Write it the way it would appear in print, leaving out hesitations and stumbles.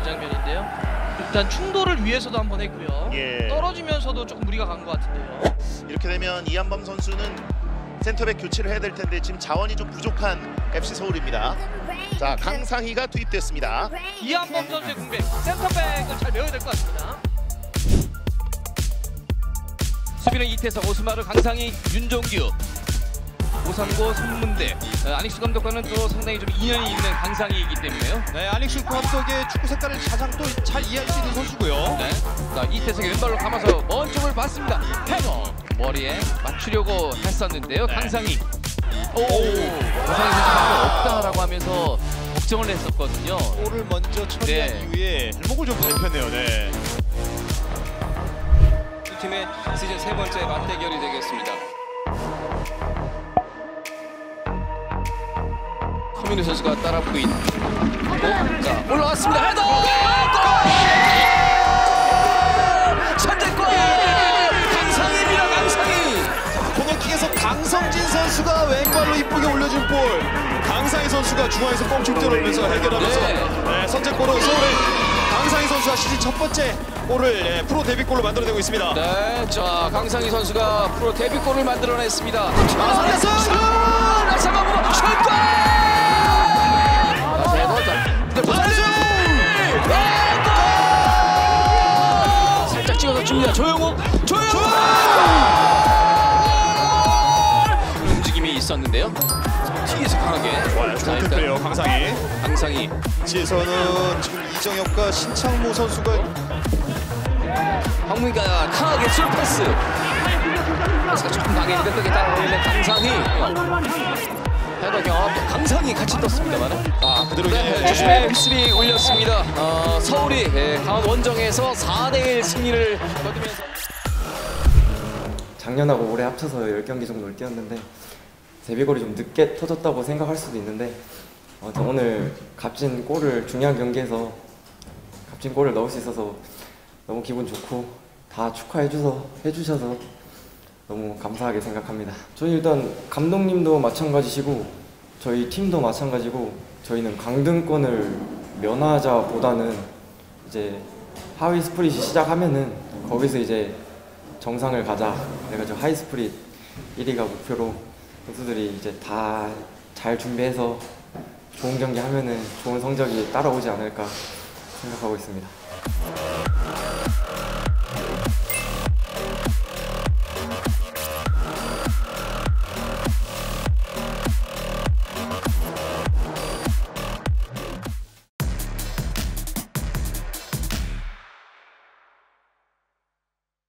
장면인데요. 일단 충돌을 위해서도 한번 했고요. 예. 떨어지면서도 조금 무리가 간 것 같은데요. 이렇게 되면 이한범 선수는 센터백 교체를 해야 될 텐데 지금 자원이 좀 부족한 FC 서울입니다. 자, 강상희가 투입됐습니다. 이한범 선수의 공백, 센터백은 잘 메워야 될 것 같습니다. 수비는 이태석, 오스마르, 강상희, 윤종규, 오상고, 손문대. 안익수 감독과는 또 상당히 좀 인연이 있는 강상희이기 때문에요. 네, 안익수 감독의 축구 색깔을 가장 또 잘 이해할 수 있는 선수고요. 네. 자, 이태석이 왼발로 감아서 먼 쪽을 봤습니다. 헤더! 머리에 맞추려고 했었는데요. 강상희. 강상희 선수가 없다라고 하면서 걱정을 했었거든요. 골을 먼저 처리한 네. 이후에 발목을 좀 밟혔네요. 네. 두 팀의 시즌 세 번째 맞대결이 되겠습니다. 서민우 선수가 따라붙고 있고, 자, 올라왔습니다. 헤더! 골! 선제골! 강상희입니다. 강상희! 코너킥에서 강성진 선수가 왼발로 이쁘게 올려준 볼. 강상희 선수가 중앙에서 뻥충 때려오면서 해결하면서 네. 선제골로 서울의 강상희 선수가 시즌 첫 번째 골을 프로 데뷔골로 만들어내고 있습니다. 네, 자, 강상희 선수가 프로 데뷔골을 만들어냈습니다. 살렸어요! 슛! 낙사방으로 슛골! 살짝 찍어서 줍니다. 조영욱! 움직임이 있었는데요. 뒤에서 강하게. 좋아요. 좋은 플레이요, 강상희. 강상희. 뒤에서는 지금 이정엽과 신창모 선수가 황무이가 강하게 술패스. 패스가 조금 강했는데 끝에 따라오는 강상희. 헤더 경험. 강상희 같이 떴습니다만. 그대로 주심의 휘슬이 울렸습니다. 서울이 강원 원정에서 4대1 승리를 거두면서. 작년하고 올해 합쳐서 10경기 정도를 뛰었는데 데뷔골이 좀 늦게 터졌다고 생각할 수도 있는데 오늘 값진 골을 중요한 경기에서 값진 골을 넣을 수 있어서 너무 기분 좋고 다 축하해 주셔서 너무 감사하게 생각합니다. 저희 일단 감독님도 마찬가지시고 저희 팀도 마찬가지고 저희는 강등권을 면하자보다는 이제 하위 스프릿이 시작하면은 거기서 이제 정상을 가자 그래가지고 하이 스프릿 1위가 목표로 선수들이 이제 다 잘 준비해서 좋은 경기 하면은 좋은 성적이 따라오지 않을까 생각하고 있습니다.